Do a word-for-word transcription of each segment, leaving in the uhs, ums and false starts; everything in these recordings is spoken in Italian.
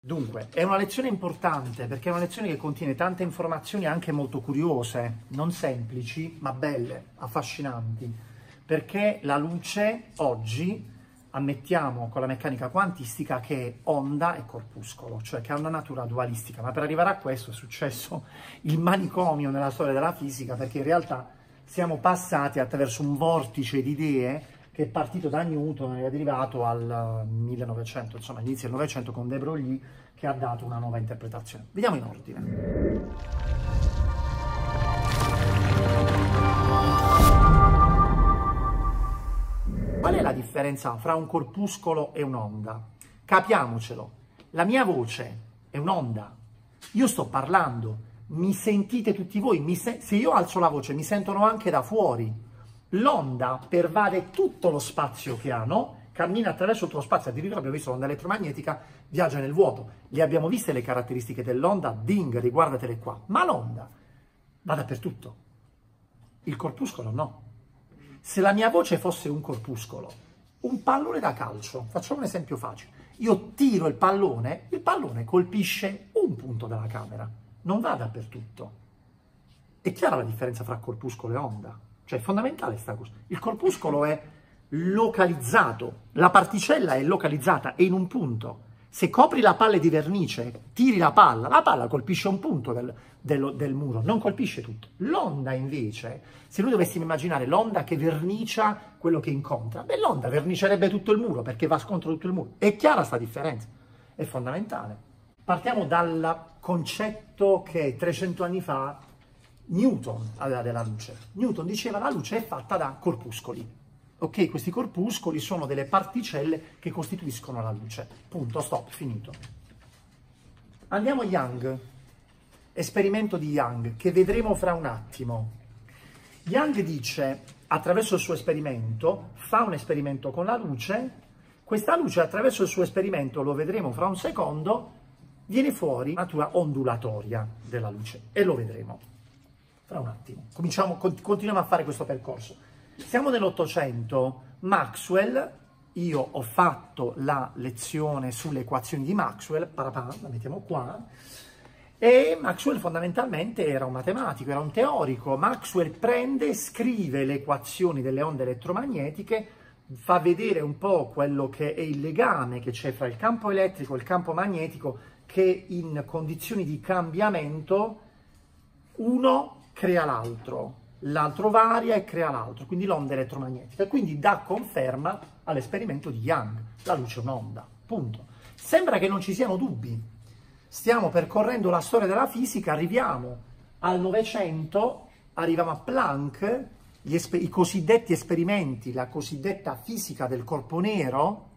Dunque, è una lezione importante perché è una lezione che contiene tante informazioni anche molto curiose, non semplici, ma belle, affascinanti, perché la luce oggi ammettiamo con la meccanica quantistica che è onda e corpuscolo, cioè che ha una natura dualistica, ma per arrivare a questo è successo il manicomio nella storia della fisica, perché in realtà siamo passati attraverso un vortice di idee che è partito da Newton e è derivato al millenovecento, insomma inizio del Novecento con De Broglie, che ha dato una nuova interpretazione. Vediamo in ordine. Qual è la differenza fra un corpuscolo e un'onda? Capiamocelo, la mia voce è un'onda, io sto parlando, mi sentite tutti voi, mi se se io alzo la voce mi sentono anche da fuori. L'onda pervade tutto lo spazio che ha, no? Cammina attraverso tutto lo spazio, addirittura abbiamo visto l'onda elettromagnetica, viaggia nel vuoto. Le abbiamo viste le caratteristiche dell'onda? Ding, riguardatele qua. Ma l'onda va dappertutto. Il corpuscolo no. Se la mia voce fosse un corpuscolo, un pallone da calcio, facciamo un esempio facile, io tiro il pallone, il pallone colpisce un punto della camera, non va dappertutto. È chiara la differenza fra corpuscolo e onda? Cioè è fondamentale sta cosa. Il corpuscolo è localizzato, la particella è localizzata, è in un punto. Se copri la palla di vernice, tiri la palla, la palla colpisce un punto del, del, del muro, non colpisce tutto. L'onda invece, se noi dovessimo immaginare l'onda che vernicia quello che incontra, beh l'onda vernicerebbe tutto il muro perché va contro tutto il muro. È chiara sta differenza, è fondamentale. Partiamo dal concetto che trecento anni fa Newton aveva della luce. Newton diceva la luce è fatta da corpuscoli. Ok, questi corpuscoli sono delle particelle che costituiscono la luce. Punto, stop, finito. Andiamo a Young, esperimento di Young, che vedremo fra un attimo. Young dice, attraverso il suo esperimento, fa un esperimento con la luce, questa luce attraverso il suo esperimento, lo vedremo fra un secondo, viene fuori la natura ondulatoria della luce, e lo vedremo fra un attimo. Cominciamo, continuiamo a fare questo percorso. Siamo nell'Ottocento, Maxwell, io ho fatto la lezione sulle equazioni di Maxwell, parapà, la mettiamo qua, e Maxwell fondamentalmente era un matematico, era un teorico. Maxwell prende, scrive le equazioni delle onde elettromagnetiche, fa vedere un po' quello che è il legame che c'è fra il campo elettrico e il campo magnetico, che in condizioni di cambiamento uno crea l'altro, l'altro varia e crea l'altro, quindi l'onda elettromagnetica, e quindi dà conferma all'esperimento di Young, la luce è un'onda, punto. Sembra che non ci siano dubbi, stiamo percorrendo la storia della fisica, arriviamo al Novecento, arriviamo a Planck, gli i cosiddetti esperimenti, la cosiddetta fisica del corpo nero,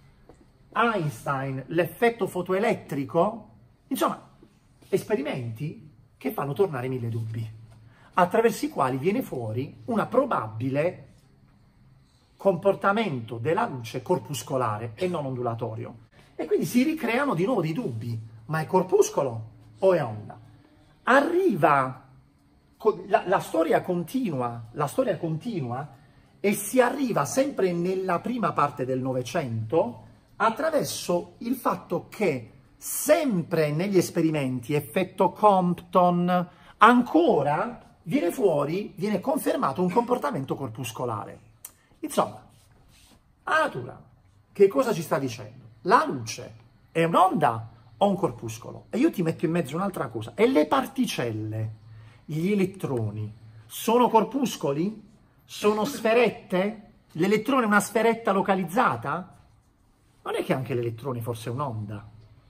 Einstein, l'effetto fotoelettrico, insomma, esperimenti che fanno tornare mille dubbi, attraverso i quali viene fuori una probabile comportamento della luce corpuscolare e non ondulatorio. E quindi si ricreano di nuovo dei dubbi, ma è corpuscolo o è onda? Arriva, la, la storia continua, la storia continua e si arriva sempre nella prima parte del Novecento attraverso il fatto che sempre negli esperimenti, effetto Compton, ancora viene fuori, viene confermato un comportamento corpuscolare. Insomma, la natura, che cosa ci sta dicendo? La luce è un'onda o un corpuscolo? E io ti metto in mezzo un'altra cosa. E le particelle, gli elettroni, sono corpuscoli? Sono sferette? L'elettrone è una sferetta localizzata? Non è che anche l'elettrone forse è un'onda?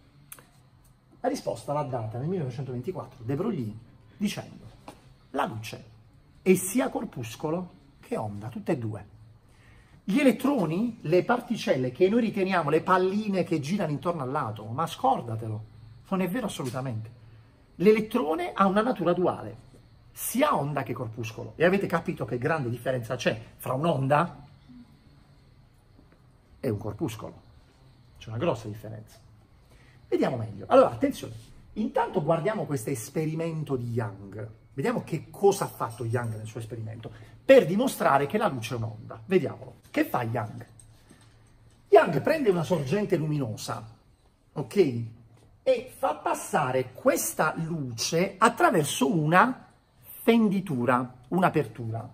La risposta l'ha data nel millenovecentoventiquattro De Broglie dicendo la luce è sia corpuscolo che onda, tutte e due. Gli elettroni, le particelle che noi riteniamo le palline che girano intorno all'atomo, ma scordatelo, non è vero assolutamente. L'elettrone ha una natura duale, sia onda che corpuscolo. E avete capito che grande differenza c'è fra un'onda e un corpuscolo. C'è una grossa differenza. Vediamo meglio. Allora, attenzione, intanto guardiamo questo esperimento di Young. Vediamo che cosa ha fatto Young nel suo esperimento, per dimostrare che la luce è un'onda. Vediamolo. Che fa Young? Young prende una sorgente luminosa, ok? e fa passare questa luce attraverso una fenditura, un'apertura.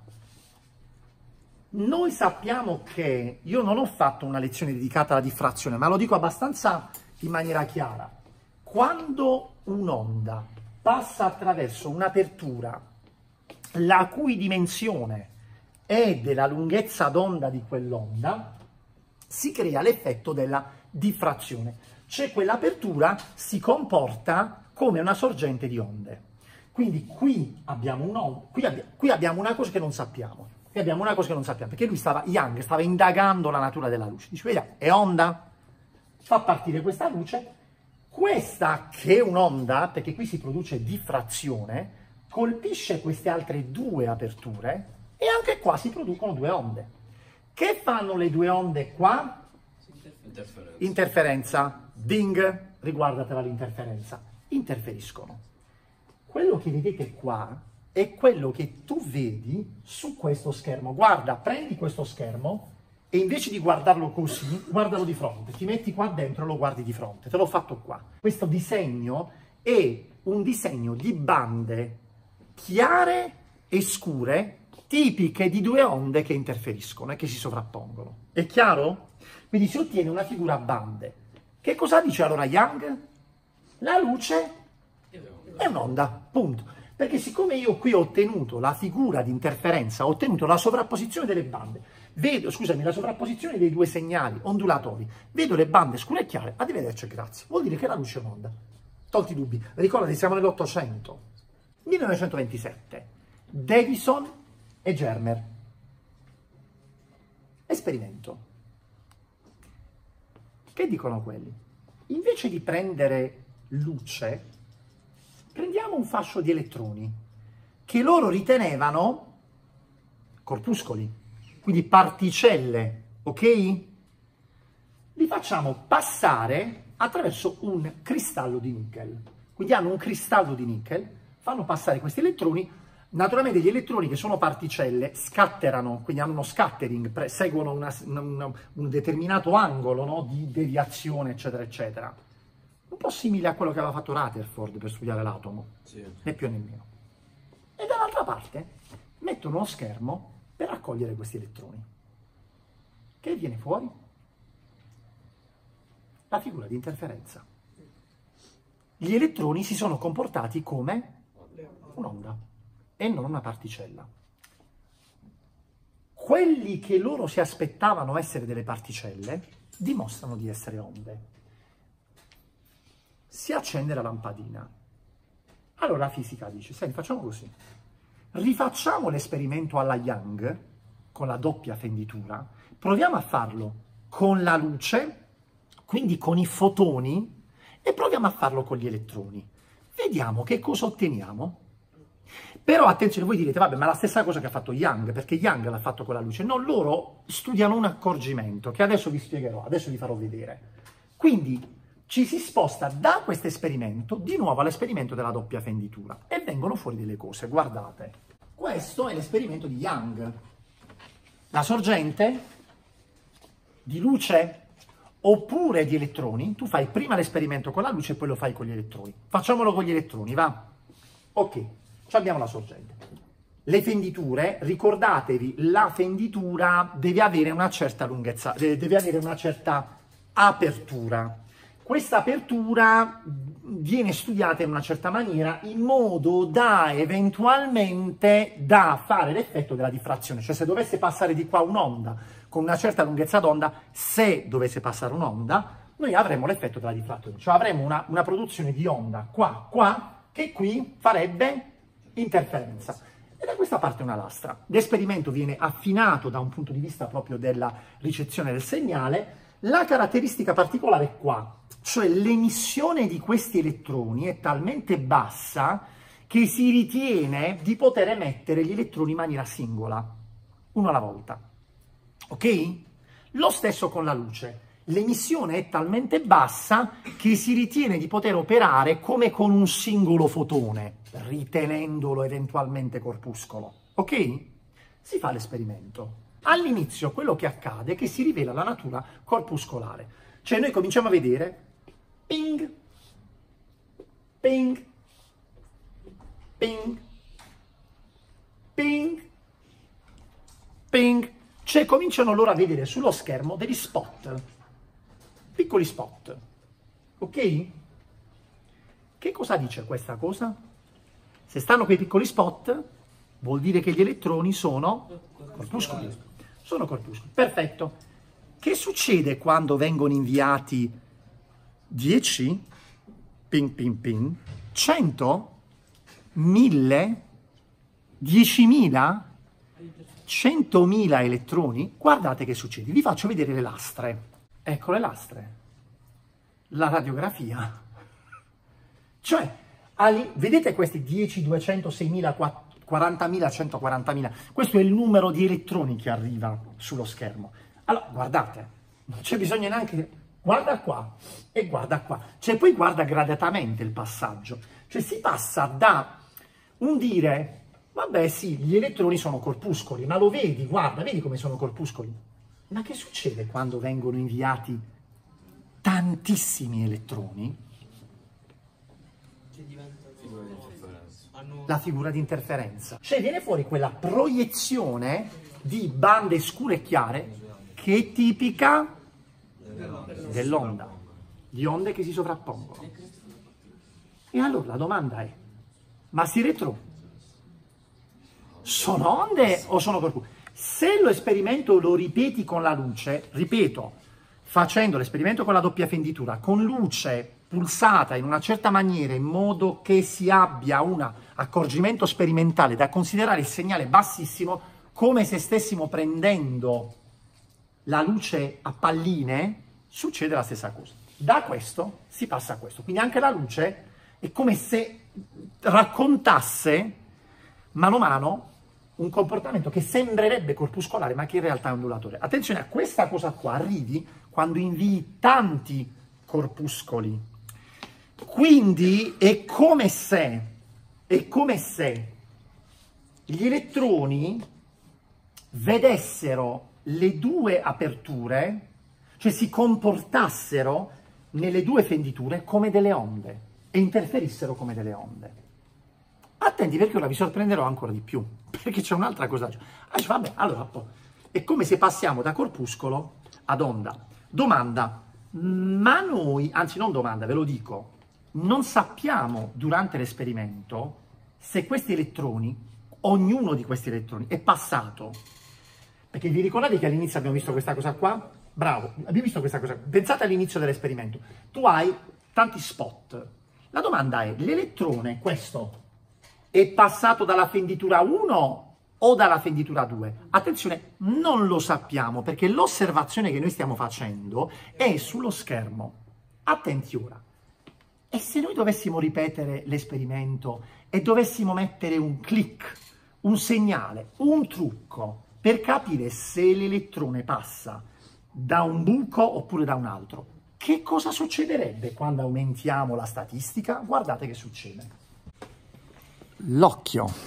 Noi sappiamo che, io non ho fatto una lezione dedicata alla diffrazione, ma lo dico abbastanza in maniera chiara. Quando un'onda passa attraverso un'apertura la cui dimensione è della lunghezza d'onda di quell'onda, si crea l'effetto della diffrazione. Cioè quell'apertura si comporta come una sorgente di onde. Quindi qui abbiamo, un, qui, abbiamo, qui abbiamo una cosa che non sappiamo. Qui abbiamo una cosa che non sappiamo, perché lui stava, Young stava indagando la natura della luce. Dice, vediamo, è onda, fa partire questa luce, questa che è un'onda, perché qui si produce diffrazione, colpisce queste altre due aperture e anche qua si producono due onde. Che fanno le due onde qua? Interferenza. Interferenza. Ding, riguardatela l'interferenza. Interferiscono. Quello che vedete qua è quello che tu vedi su questo schermo. Guarda, prendi questo schermo e invece di guardarlo così, guardalo di fronte. Ti metti qua dentro e lo guardi di fronte. Te l'ho fatto qua. Questo disegno è un disegno di bande chiare e scure, tipiche di due onde che interferiscono e che si sovrappongono. È chiaro? Quindi si ottiene una figura a bande. Che cosa dice allora Young? La luce è un'onda, punto. Perché siccome io qui ho ottenuto la figura di interferenza, ho ottenuto la sovrapposizione delle bande, vedo, scusami, la sovrapposizione dei due segnali ondulatori, vedo le bande scure e chiare, arrivederci, grazie. Vuol dire che la luce è un'onda. Tolti i dubbi. Ricordati, siamo nell'Ottocento. millenovecentoventisette. Davison e Germer. Esperimento. Che dicono quelli? Invece di prendere luce, prendiamo un fascio di elettroni che loro ritenevano corpuscoli, quindi particelle, ok? Li facciamo passare attraverso un cristallo di nickel. Quindi hanno un cristallo di nickel, fanno passare questi elettroni. Naturalmente gli elettroni che sono particelle scatterano, quindi hanno uno scattering, seguono una, una, un determinato angolo, no, di deviazione, eccetera, eccetera. Un po' simile a quello che aveva fatto Rutherford per studiare l'atomo, sì, né più né meno. E dall'altra parte mettono uno schermo per raccogliere questi elettroni. Che viene fuori? La figura di interferenza. Gli elettroni si sono comportati come un'onda e non una particella. Quelli che loro si aspettavano essere delle particelle dimostrano di essere onde. Si accende la lampadina. Allora la fisica dice, senti, facciamo così. Rifacciamo l'esperimento alla Young, con la doppia fenditura, proviamo a farlo con la luce, quindi con i fotoni, e proviamo a farlo con gli elettroni. Vediamo che cosa otteniamo. Però attenzione, voi direte, vabbè, ma è la stessa cosa che ha fatto Young, perché Young l'ha fatto con la luce. No, loro studiano un accorgimento, che adesso vi spiegherò, adesso vi farò vedere. Quindi ci si sposta da questo esperimento di nuovo all'esperimento della doppia fenditura e vengono fuori delle cose, guardate. Questo è l'esperimento di Young. La sorgente di luce oppure di elettroni, tu fai prima l'esperimento con la luce e poi lo fai con gli elettroni. Facciamolo con gli elettroni, va? Ok. Abbiamo la sorgente. Le fenditure, ricordatevi, la fenditura deve avere una certa lunghezza, deve avere una certa apertura. Questa apertura viene studiata in una certa maniera in modo da eventualmente da fare l'effetto della diffrazione. Cioè se dovesse passare di qua un'onda con una certa lunghezza d'onda, se dovesse passare un'onda, noi avremo l'effetto della diffrazione. Cioè avremo una, una produzione di onda qua, qua, che qui farebbe interferenza. E da questa parte una lastra. L'esperimento viene affinato da un punto di vista proprio della ricezione del segnale. La caratteristica particolare è qua, cioè l'emissione di questi elettroni è talmente bassa che si ritiene di poter emettere gli elettroni in maniera singola, uno alla volta. Ok? Lo stesso con la luce. L'emissione è talmente bassa che si ritiene di poter operare come con un singolo fotone, ritenendolo eventualmente corpuscolo. Ok? Si fa l'esperimento. All'inizio quello che accade è che si rivela la natura corpuscolare. Cioè noi cominciamo a vedere, ping, ping, ping, ping, ping. Cioè cominciano loro a vedere sullo schermo degli spot, piccoli spot, ok? Che cosa dice questa cosa? Se stanno quei piccoli spot, vuol dire che gli elettroni sono corpuscoli. Sono corpuscoli, perfetto. Che succede quando vengono inviati dieci, ping ping ping, cento, mille, diecimila, centomila elettroni? Guardate che succede. Vi faccio vedere le lastre. Ecco le lastre. La radiografia. Cioè, ali, vedete questi dieci, duecento, seimila, quarantamila, centoquarantamila? Questo è il numero di elettroni che arriva sullo schermo. Allora, guardate, non c'è bisogno neanche... Guarda qua e guarda qua. Cioè, poi guarda gradatamente il passaggio. Cioè, si passa da un dire... Vabbè sì, gli elettroni sono corpuscoli, ma lo vedi, guarda, vedi come sono corpuscoli? Ma che succede quando vengono inviati tantissimi elettroni? La figura di interferenza. Cioè viene fuori quella proiezione di bande scure e chiare che è tipica dell'onda, di onde che si sovrappongono. E allora la domanda è, ma si retro? Sono onde o sono corpuscoli? Se l'esperimento lo ripeti con la luce, ripeto, facendo l'esperimento con la doppia fenditura, con luce pulsata in una certa maniera, in modo che si abbia un accorgimento sperimentale da considerare il segnale bassissimo, come se stessimo prendendo la luce a palline, succede la stessa cosa. Da questo si passa a questo. Quindi anche la luce è come se raccontasse mano a mano un comportamento che sembrerebbe corpuscolare, ma che in realtà è ondulatore. Attenzione a questa cosa qua, arrivi quando invii tanti corpuscoli. Quindi è come se, è come se gli elettroni vedessero le due aperture, cioè si comportassero nelle due fenditure come delle onde e interferissero come delle onde. Attenti perché ora vi sorprenderò ancora di più, perché c'è un'altra cosa. Ah, vabbè, allora, è come se passiamo da corpuscolo ad onda. Domanda, ma noi, anzi non domanda, ve lo dico, non sappiamo durante l'esperimento se questi elettroni, ognuno di questi elettroni, è passato. Perché vi ricordate che all'inizio abbiamo visto questa cosa qua? Bravo, abbiamo visto questa cosa. Pensate all'inizio dell'esperimento. Tu hai tanti spot. La domanda è, l'elettrone, questo, è passato dalla fenditura uno o dalla fenditura due? Attenzione, non lo sappiamo perché l'osservazione che noi stiamo facendo è sullo schermo. Attenti ora. E se noi dovessimo ripetere l'esperimento e dovessimo mettere un click, un segnale, un trucco per capire se l'elettrone passa da un buco oppure da un altro, che cosa succederebbe quando aumentiamo la statistica? Guardate che succede. L'occhio.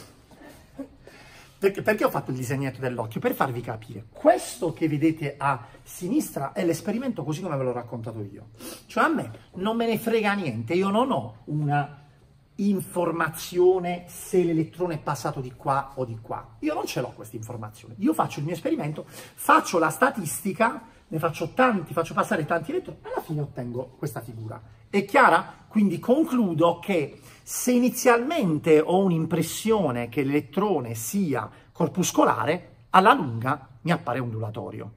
Perché, perché ho fatto il disegnetto dell'occhio? Per farvi capire. Questo che vedete a sinistra è l'esperimento così come ve l'ho raccontato io. Cioè a me non me ne frega niente, io non ho una informazione se l'elettrone è passato di qua o di qua. Io non ce l'ho questa informazione. Io faccio il mio esperimento, faccio la statistica, ne faccio tanti, faccio passare tanti elettroni e alla fine ottengo questa figura. È chiara? Quindi concludo che se inizialmente ho un'impressione che l'elettrone sia corpuscolare, alla lunga mi appare ondulatorio.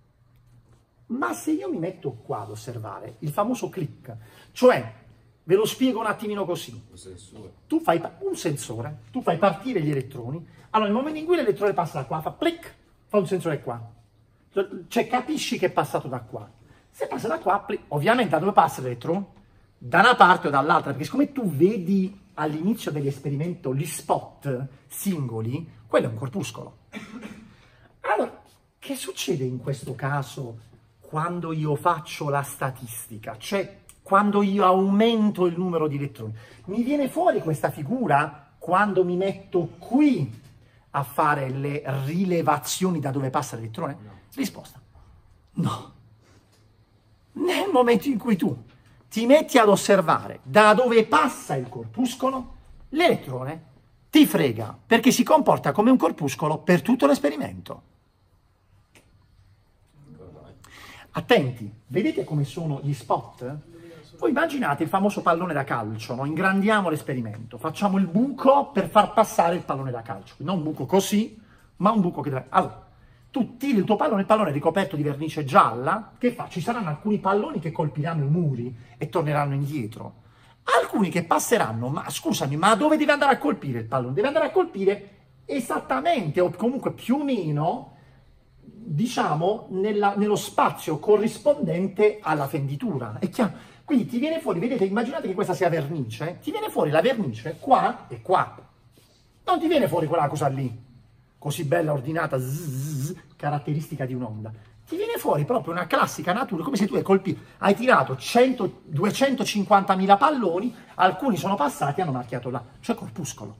Ma se io mi metto qua ad osservare il famoso click, cioè, ve lo spiego un attimino così, un sensore. Tu fai un sensore, tu fai partire gli elettroni, allora nel momento in cui l'elettrone passa da qua, fa click, fa un sensore qua, cioè capisci che è passato da qua. Se passa da qua, click. Ovviamente da dove passa l'elettrone? Da una parte o dall'altra, perché siccome tu vedi all'inizio dell'esperimento gli spot singoli, quello è un corpuscolo. Allora, che succede in questo caso quando io faccio la statistica? Cioè, quando io aumento il numero di elettroni? Mi viene fuori questa figura quando mi metto qui a fare le rilevazioni da dove passa l'elettrone? No. Risposta: no. Nel momento in cui tu ti metti ad osservare da dove passa il corpuscolo, l'elettrone ti frega, perché si comporta come un corpuscolo per tutto l'esperimento. Attenti, vedete come sono gli spot? Voi immaginate il famoso pallone da calcio, no? Ingrandiamo l'esperimento, facciamo il buco per far passare il pallone da calcio, non un buco così, ma un buco che deve... Allora, tu tiri il tuo pallone, il pallone è ricoperto di vernice gialla, che fa? Ci saranno alcuni palloni che colpiranno i muri e torneranno indietro, alcuni che passeranno, ma scusami, ma dove deve andare a colpire il pallone? Deve andare a colpire esattamente, o comunque più o meno, diciamo, nella, nello spazio corrispondente alla fenditura, è chiaro? Quindi ti viene fuori, vedete, immaginate che questa sia vernice, ti viene fuori la vernice qua e qua, non ti viene fuori quella cosa lì, così bella, ordinata, zzz, caratteristica di un'onda. Ti viene fuori proprio una classica natura, come se tu hai colpito, hai tirato cento duecentocinquantamila palloni, alcuni sono passati e hanno marchiato là, cioè corpuscolo.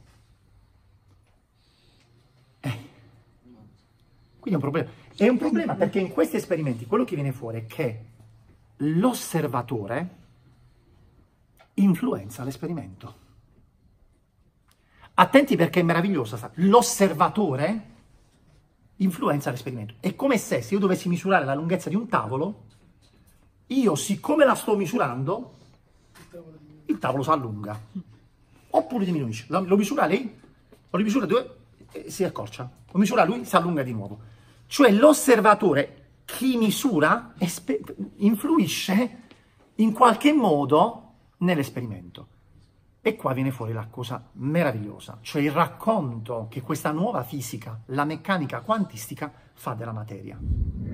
Eh. Quindi è un problema. È un problema perché in questi esperimenti quello che viene fuori è che l'osservatore influenza l'esperimento. Attenti perché è meravigliosa. L'osservatore influenza l'esperimento. È come se, se io dovessi misurare la lunghezza di un tavolo, io, siccome la sto misurando, il tavolo si allunga. Oppure diminuisce. Lo, lo misura lei, lo rimisura due e si accorcia. Lo misura lui, si allunga di nuovo. Cioè l'osservatore, chi misura, influisce in qualche modo nell'esperimento. E qua viene fuori la cosa meravigliosa, cioè il racconto che questa nuova fisica, la meccanica quantistica, fa della materia.